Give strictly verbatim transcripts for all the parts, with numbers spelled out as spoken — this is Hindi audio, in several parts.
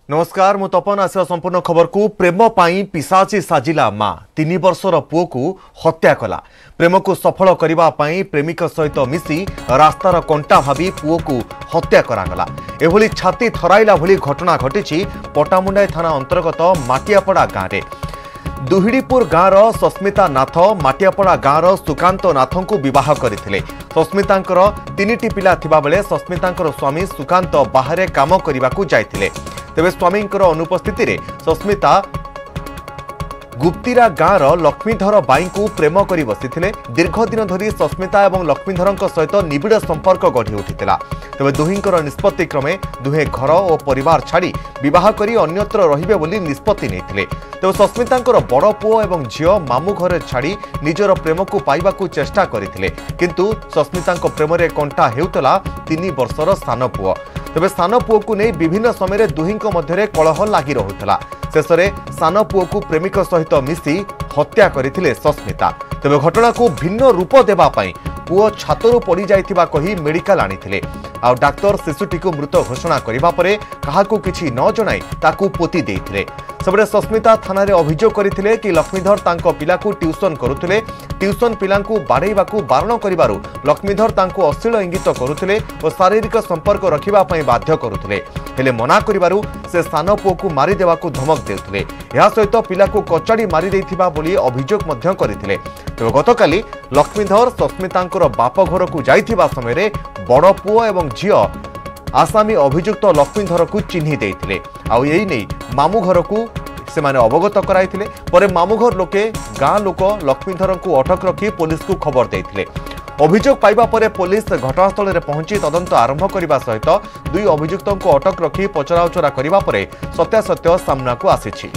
नमस्कार मु तपन आसिया संपूर्ण खबर को प्रेम पाई पिसाची साजिला माँ तीन वर्षर पुओ को हत्या कला। प्रेम को सफल करबा पाई प्रेमिक सहित मिसी रास्तार कंटा भावी पुओ को हत्या करागला। एभली छाती थराइला भली घटना घटी पटामुंडाई थाना अंतर्गत माटियापड़ा गाँव में। दुहिड़ीपुर गाँवर सस्मिता नाथ माटियापड़ा गाँवर सुकांत नाथ को विवाह करथिले। सस्मितांकर तीनिटी पिला थिबा बेले सस्मितांकर स्वामी सुकांत बाहरे काम करने को जाइथिले। तेबे स्वामींकर अनुपस्थिति रे सस्मिता गुप्तीरा गाँवर लक्ष्मीधर बाई को प्रेम कर बसीथिले। दीर्घ दिन धरी सस्मिता एवं लक्ष्मीधर सहित निबिड़ संपर्क गढ़ी उठिथिला। तेबे दुहिंकर निष्पत्ति क्रमे दुहे घर और परिवार छाड़ी विवाह करी अन्यत्र रहिबे बोली निष्पत्ति नेथिले। तेबे सस्मितांकर बड़ पुओ एवं झियो मामू घरे छाड़ी निजर प्रेम को पाइबाकू चेष्टा करथिले, किंतु सस्मितांक प्रेम रे कंटा हेउतला तीन वर्षर सान पुओ। तेबे सान पुओ को नहीं विभिन्न समय दुहिंक मध्यरे कलह लागि रहुतला। शेष में सान पुओ को प्रेमिक सहित मिसी हत्या करथिले सस्मिता। तेबे घटना को भिन्न रूप देबा पई पुओ छातरू पड़ी जाइथिबा कही मेडिकल आनिथिले। आ डाक्टर शिशुटी को मृत घोषणा करिबा परे काहाकू किछि न जणाई ताकू पोती देइथिले। सबरे सस्मिता थाना रे अभियोग करथिले कि लक्ष्मीधर तांको पिला को ट्यूशन करुथिले। ट्यूशन पिला को बाड़ेइबाकू बारण करिबारु लक्ष्मीधर तांको अश्लील इंगित करुथिले और शारीरिक संपर्क रखिबा पई बाध्य करुथिले। हेले मना करिबारु से सान पुओ को मारी देबाकू धमक देउथिले। या सहित पिला को कचाड़ी मारी देइथिबा बोली अभियोग मध्य करथिले। तो गतकाली लक्ष्मीधर सस्मितांकर बाप घर को जाइथिबा समय रे बड़ पुओ एवं झियो आसामी अभियुक्त लक्ष्मीधर को चिन्हि देइथिले। आ एई नै मामू घर को से माने अवगत कराइथिले। परे मामू घर लोके गाँ लोक लक्ष्मीधर को अटक रखी पुलिस को खबर देइथिले। अभियोग पाइबा परे पुलिस घटनास्थल में पहुंची तदंत आरंभ करने सहित दुई अभियुक्तों को अटक रखी पचराउचरा करने पर सत्यासत्य सामना को आसिछि।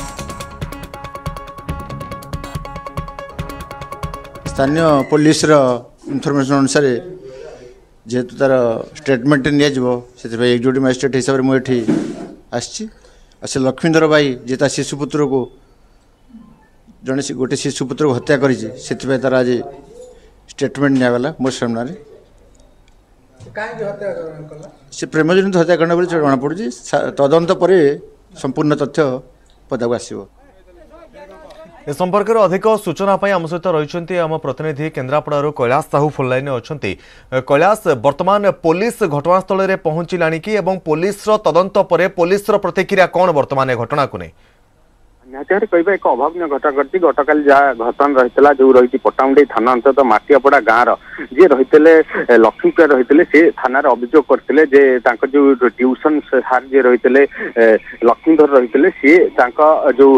स्थानीय पुलिस इनफर्मेशन अनुसार जेहेतु तार स्टेटमेंट नि एक्जिक्यूटिव मजिस्ट्रेट हिसाब से मुझे आसी से लक्ष्मीधर बाई जे ता शिशुपुत्र को जड़े गोटे शिशुपुत्र को हत्या कर तार आज स्टेटमेंट निगला मो सामने से प्रेम जनित हत्या करने बोली जना पड़ी। तदंत पर संपूर्ण तथ्य पदाक आसो। ए संपर्क में अधिक सूचना आम सहित रही आम प्रतिनिधि केन्द्रापड़ा कैलाश साहू फोन लाइन अच्छी। कैलाश वर्तमान पुलिस घटनास्थल में पहुंचला कि पुलिस तदंत पर पुलिस प्रतिक्रिया कौन वर्तमान घटना को नहीं निहत कह एक अभावन घटना घटी गतकाली जहाँ घटना रही जो रही पटामुंडी थाना अंतर्गत माटियापड़ा गाँव जी रही लक्ष्मीप्रिया रही से थाना अभियोग करते जो ट्यूशन सार जी रही लक्ष्मीधर रही सी जो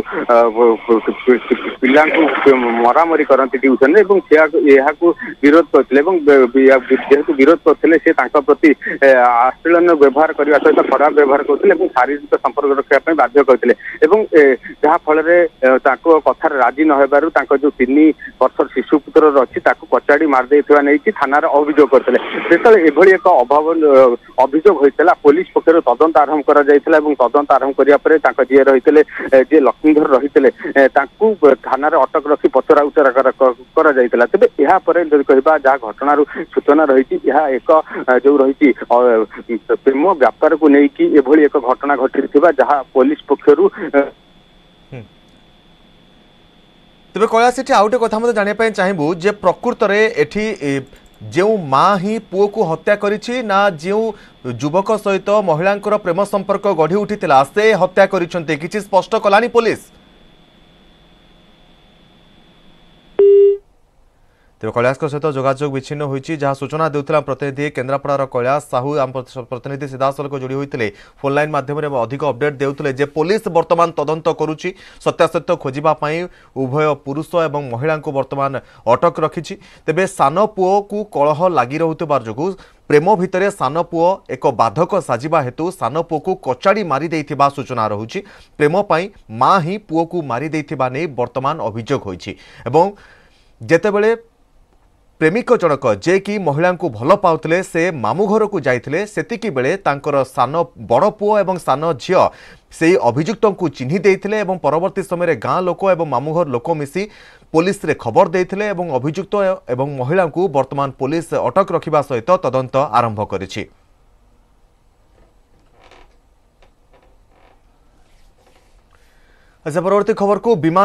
पिला मरामरी करती ट्यूशन यहाँ विरोध करते जेहेतु विरोध करते प्रति आश्लील व्यवहार करने सहित खराब व्यवहार करते शारीरिक संपर्क रखापी बाध्य करते जहाँ फल कथार राजी न होबारु जो तीन वर्षर शिशुपुत्र अच्छी कचाड़ी मारदे नहीं थाना अभियोग करते एभली एक अभाव अभियोग होता पुलिस पक्ष तदंत आरंभ कर तदंत आरंभ करने जी रही जी लक्ष्मीधर रही थाना अटक रखी पचरा उचरा तेज यापर कह जहाँ घटना सूचना रही एक जो रही प्रेम व्यापार को लेकिन एभली एक घटना घटी जहाँ पुलिस पक्ष तेज कैलाश से आउ गोटे कथा मतलब जानापी चाहबू जे प्रकृत में एठी जो माँ ही पुओ को हत्या करिछि ना जो युवक सहित महिला प्रेम संपर्क गढ़ी उठीला से हत्या करिसेंते किछि स्पष्ट कलानी पुलिस। तेज कैलाश सहित जोगाजोग विच्छिन्न होती जहाँ सूचना देउथिला प्रतिनिधि केन्द्रापड़ा कैलाश साहू आम प्रतिनिधि सीधासलख जोड़ी होते फोन लाइन माध्यम अधिक अपडेट देउथिले जे पुलिस वर्तमान तदंत करुच्ची सत्यासत्य खोजापी उभय पुरुष और महिला को वर्तमान अटक रखी। तेबे सान पुओ को कलह लगी रहुथिबार जोगु प्रेम भितर सान पुओ एक बाधक साजिबा हेतु सान पुओ को कचाड़ी मारी देइथिबा सूचना रहुछि। प्रेम पई माँ ही पुओ को मारी देइथिबा नै वर्तमान अभियोग होइछि एवं जेतेबेले प्रेमिक जनक जे कि महिला को भल पाउतले से मामू घर को जाइथिले सेतिकी बेले तांकर सान बड़ पुओ एवं सान झियो से अभियुक्त को चिन्हि देइथिले एवं परवर्ती समय गाँ लोक एवं मामू घर लोक मिसी पुलिस रे खबर देइथिले एवं अभियुक्त एवं महिला को वर्तमान पुलिस अटक रखिबा सहित तदंत आरंभ करिछि। अच्छा, परवर्ती खबर को विमान